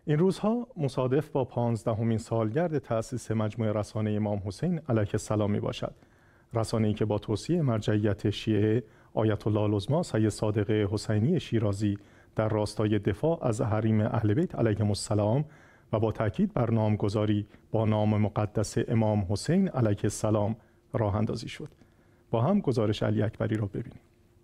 این روزها مصادف با 15مین سالگرد تأسیس مجموعه رسانه امام حسین علیه السلام می باشد. رسانه‌ای که با توصیه مرجعیت شیعه آیت الله العظمی سید صادق حسینی شیرازی در راستای دفاع از حریم اهل بیت علیهم السلام و با تاکید بر نامگذاری با نام مقدس امام حسین علیه السلام راه اندازی شد. با هم گزارش علی اکبری را ببینیم.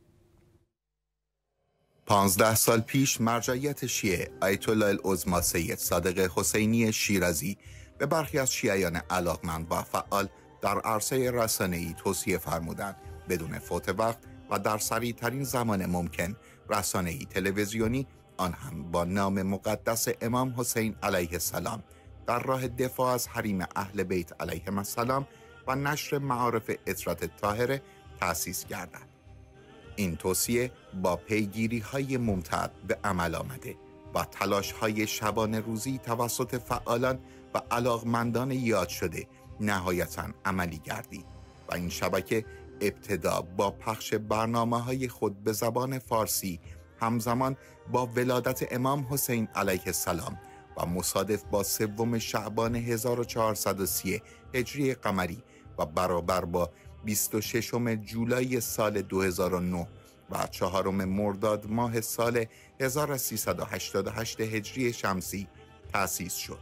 15 سال پیش مرجعیت شیعه آیت الله العظمی سید صادق حسینی شیرازی به برخی از شیعیان علاقمند و فعال در عرصه رسانه‌ای توصیه فرمودند بدون فوت وقت و در سریع‌ترین زمان ممکن رسانه‌ای تلویزیونی آن هم با نام مقدس امام حسین علیه السلام در راه دفاع از حریم اهل بیت علیهم السلام و نشر معارف اطرات طاهره تأسیس گردد. این توصیه با پیگیری‌های ممتد به عمل آمده و تلاش‌های شبانه روزی توسط فعالان و علاقمندان یاد شده نهایتاً عملی گردید و این شبکه ابتدا با پخش برنامه‌های خود به زبان فارسی همزمان با ولادت امام حسین علیه السلام و مصادف با 3 شعبان 1430 هجری قمری و برابر با 26 جولای سال 2009 و 4 مرداد ماه سال 1388 هجری شمسی تأسیس شد.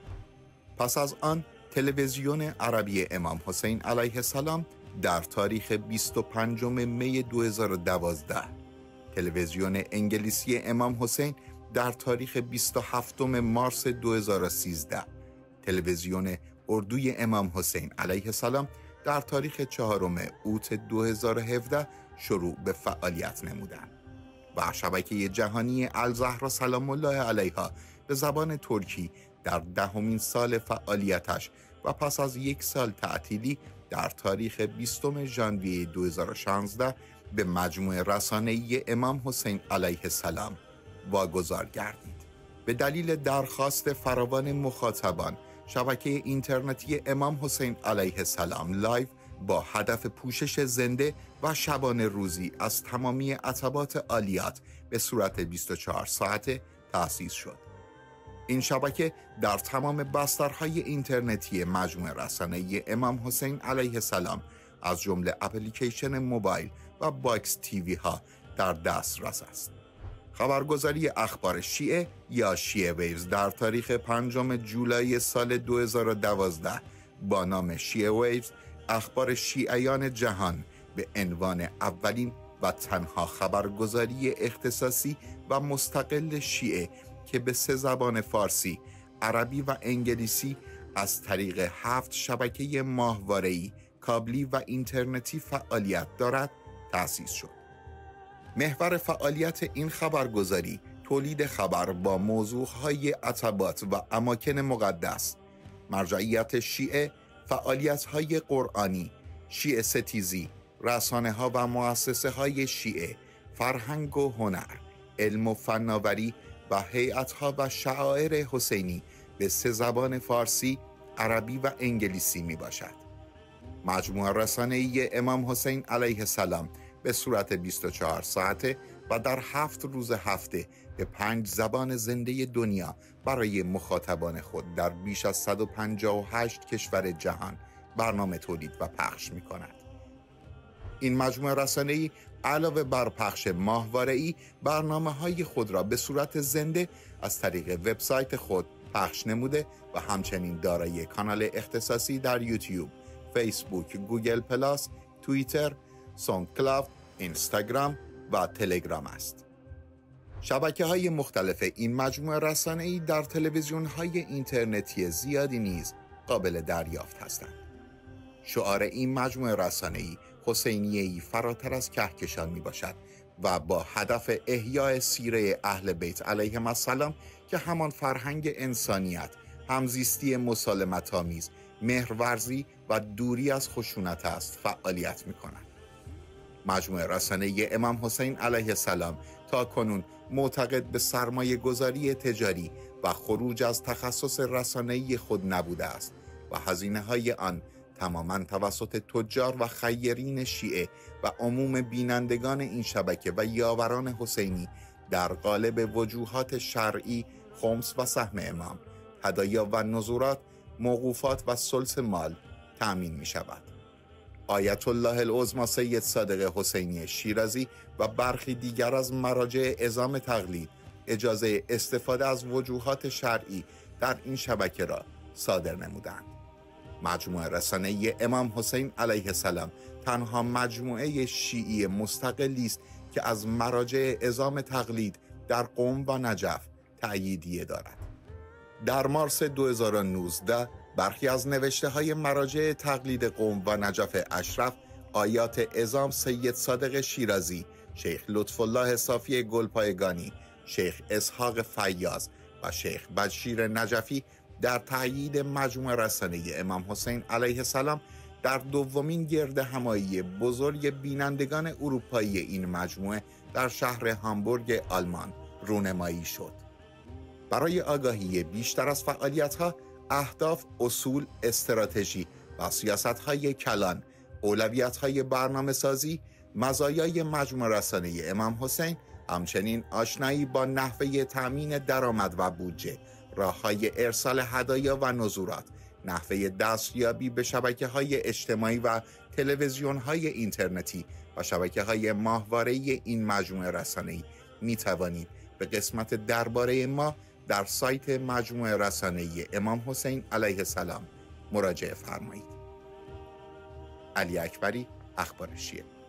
پس از آن تلویزیون عربی امام حسین علیه السلام در تاریخ 25 می 2012، تلویزیون انگلیسی امام حسین در تاریخ 27 مارس 2013، تلویزیون اردوی امام حسین علیه السلام در تاریخ 4 اوت 2017 شروع به فعالیت نمودند و شبکه جهانی الزهرا سلام الله علیها به زبان ترکی در 10مین سال فعالیتش و پس از 1 سال تعطیلی در تاریخ 20 ژانویه 2016 به مجموعه رسانه‌ای امام حسین علیه السلام واگذار گردید. به دلیل درخواست فراوان مخاطبان، شبکه اینترنتی امام حسین علیه السلام لایو با هدف پوشش زنده و شبانه روزی از تمامی عتبات عالیات به صورت 24 ساعته تأسیس شد. این شبکه در تمام بسترهای اینترنتی مجموعه رسانه‌ای امام حسین علیه السلام از جمله اپلیکیشن موبایل و باکس تیوی ها در دسترس است. خبرگزاری اخبار شیعه یا شیعه ویوز در تاریخ 5 جولای سال 2012 با نام شیعه ویوز اخبار شیعیان جهان به عنوان اولین و تنها خبرگزاری اختصاصی و مستقل شیعه که به 3 زبان فارسی، عربی و انگلیسی از طریق 7 شبکه ماهواره‌ای، کابلی و اینترنتی فعالیت دارد تأسیس شد. محور فعالیت این خبرگزاری تولید خبر با موضوعهای عتبات و اماکن مقدس، مرجعیت شیعه، فعالیت‌های قرآنی، شیعه ستیزی، رسانه‌ها و مؤسسه‌های شیعه، فرهنگ و هنر، علم و فناوری و هیئت‌ها و شعائر حسینی به 3 زبان فارسی، عربی و انگلیسی می باشد. مجموعه رسانه‌ای امام حسین علیه السلام به صورت 24 ساعته و در 7 روز هفته به 5 زبان زنده دنیا برای مخاطبان خود در بیش از 158 کشور جهان برنامه تولید و پخش می کند. این مجموعه رسانه‌ای علاوه بر پخش ماهواره‌ای برنامه‌های خود را به صورت زنده از طریق وبسایت خود پخش نموده و همچنین دارای کانال اختصاصی در یوتیوب، فیسبوک، گوگل پلاس، توییتر، ساوندکلاود، اینستاگرام و تلگرام است. شبکه‌های مختلف این مجموعه رسانه‌ای در تلویزیون‌های اینترنتی زیادی نیز قابل دریافت هستند. شعار این مجموعه رسانه‌ای حسینیه‌ای فراتر از کهکشان میباشد و با هدف احیای سیره اهل بیت علیهم السلام که همان فرهنگ انسانیت، همزیستی مسالمت‌آمیز، مهرورزی و دوری از خشونت است فعالیت می‌کند. مجموعه رسانه‌ای امام حسین علیه السلام تا کنون معتقد به سرمایه گذاری تجاری و خروج از تخصص رسانه‌ای خود نبوده است و هزینه‌های آن تماماً توسط تجار و خیرین شیعه و عموم بینندگان این شبکه و یاوران حسینی در قالب وجوهات شرعی خمس و سهم امام، هدایا و نذورات، موقوفات و ثلث مال تأمین می شود. آیت الله العظمی سید صادق حسینی شیرازی و برخی دیگر از مراجع عظام تقلید اجازه استفاده از وجوهات شرعی در این شبکه را صادر نمودند. مجموعه رسانه‌ای امام حسین علیه السلام تنها مجموعه شیعی مستقلی است که از مراجع عظام تقلید در قم و نجف تأییدیه دارد. در مارس 2019 برخی از نوشته‌های مراجع تقلید قم و نجف اشرف آیات عظام سید صادق شیرازی، شیخ لطف الله صافی گلپایگانی، شیخ اسحاق فیاض و شیخ بشیر نجفی در تأیید مجموعه رسانه‌ای امام حسین علیه السلام در دومین گرد همایی بزرگ بینندگان اروپایی این مجموعه در شهر هامبورگ آلمان رونمایی شد. برای آگاهی بیشتر از فعالیت‌ها، اهداف، اصول، استراتژی و سیاست‌های کلان، اولویت‌های برنامه‌سازی، مزایای مجموعه رسانه‌ای امام حسین، همچنین آشنایی با نحوه تأمین درآمد و بودجه، راه‌های ارسال هدایا و نذورات، نحوه دستیابی به شبکه‌های اجتماعی و تلویزیون‌های اینترنتی و شبکه‌های ماهواره‌ای این مجموعه رسانه‌ای می‌توانید به قسمت درباره ما در سایت مجموعه رسانه‌ای امام حسین علیه السلام مراجعه فرمایید. علی اکبری، اخبار شیعه.